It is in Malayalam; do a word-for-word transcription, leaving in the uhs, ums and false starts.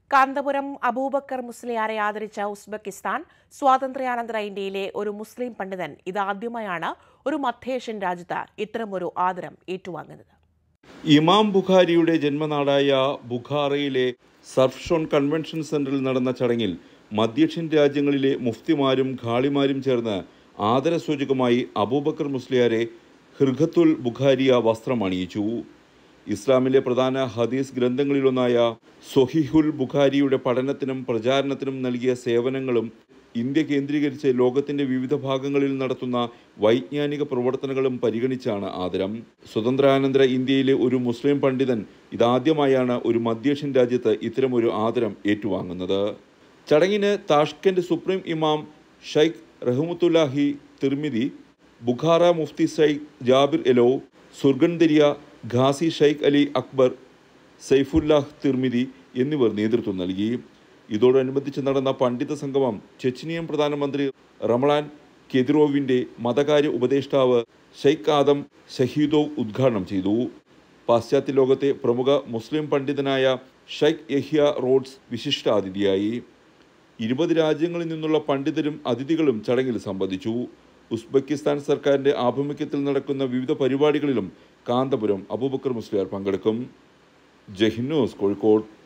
കാന്തപുരം അബൂബക്കർ മുസ്ലിയാരെ ആദരിച്ച ഉസ്ബെക്കിസ്ഥാൻ സ്വാതന്ത്ര്യാനന്തര ഇന്ത്യയിലെ ഒരു മുസ്ലിം പണ്ഡിതൻ ഇതാദ്യമായാണ് ഒരു മധ്യേഷ്യൻ രാജ്യത്ത് ഇത്തരമൊരു ആദരം ഏറ്റുവാങ്ങുന്നത്. ഇമാം ബുഖാരിയുടെ ജന്മനാടായ ബുഖാറയിലെ സർഫ്ഷോൺ കൺവെൻഷൻ സെന്ററിൽ നടന്ന ചടങ്ങിൽ മധ്യേഷ്യൻ രാജ്യങ്ങളിലെ മുഫ്തിമാരും ഖാളിമാരും ചേർന്ന് ആദരസൂചകമായി അബൂബക്കർ മുസ്ലിയാരെ ഹിർഖത്തുൽ ബുഖാരിയ വസ്ത്രം അണിയിച്ചു. ഇസ്ലാമിലെ പ്രധാന ഹദീസ് ഗ്രന്ഥങ്ങളിലൊന്നായ സ്വഹീഹുൽ ബുഖാരിയുടെ പഠനത്തിനും പ്രചാരണത്തിനും നൽകിയ സേവനങ്ങളും ഇന്ത്യ കേന്ദ്രീകരിച്ച് ലോകത്തിന്റെ വിവിധ ഭാഗങ്ങളിൽ നടത്തുന്ന വൈജ്ഞാനിക പ്രവർത്തനങ്ങളും പരിഗണിച്ചാണ് ആദരം. സ്വതന്ത്രാനന്തര ഇന്ത്യയിലെ ഒരു മുസ്ലിം പണ്ഡിതൻ ഇതാദ്യമായാണ് ഒരു മധ്യേഷ്യൻ രാജ്യത്ത് ഇത്തരമൊരു ആദരം ഏറ്റുവാങ്ങുന്നത്. ചടങ്ങിന് താഷ്കന്റ് സുപ്രീം ഇമാം ഷൈഖ് റഹ്മത്തുല്ലാഹി തിർമിദി, ബുഖാറ മുഫ്തി ഷൈഖ് ജാബിർ എലോ, സുർഗൻദരിയ ഖാസി ഷൈഖ് അലി അക്ബർ, സൈഫുല്ലാഹ് തിർമിദി എന്നിവർ നേതൃത്വം നൽകി. ഇതോടനുബന്ധിച്ച് നടന്ന പണ്ഡിത സംഗമം ചെച്നിയൻ പ്രധാനമന്ത്രി റമളാൻ കെദിറോവിന്റെ മതകാര്യ ഉപദേഷ്ടാവ് ഷെയ്ഖ് ആദം ഷഹീദോവ് ഉദ്ഘാടനം ചെയ്തു. പാശ്ചാത്യ ലോകത്തെ പ്രമുഖ മുസ്ലിം പണ്ഡിതനായ ഷെയ്ഖ് യഹ്യ റോഡ്സ് വിശിഷ്ടാതിഥിയായി. ഇരുപത് രാജ്യങ്ങളിൽ നിന്നുള്ള പണ്ഡിതരും അതിഥികളും ചടങ്ങിൽ സംബന്ധിച്ചു. ഉസ്ബെക്കിസ്ഥാൻ സർക്കാരിന്റെ ആഭിമുഖ്യത്തിൽ നടക്കുന്ന വിവിധ പരിപാടികളിലും കാന്തപുരം അബൂബക്കർ മുസ്ലിയാർ പങ്കെടുക്കും. ജയ് ഹിന്ദ് ന്യൂസ്, കോഴിക്കോട്.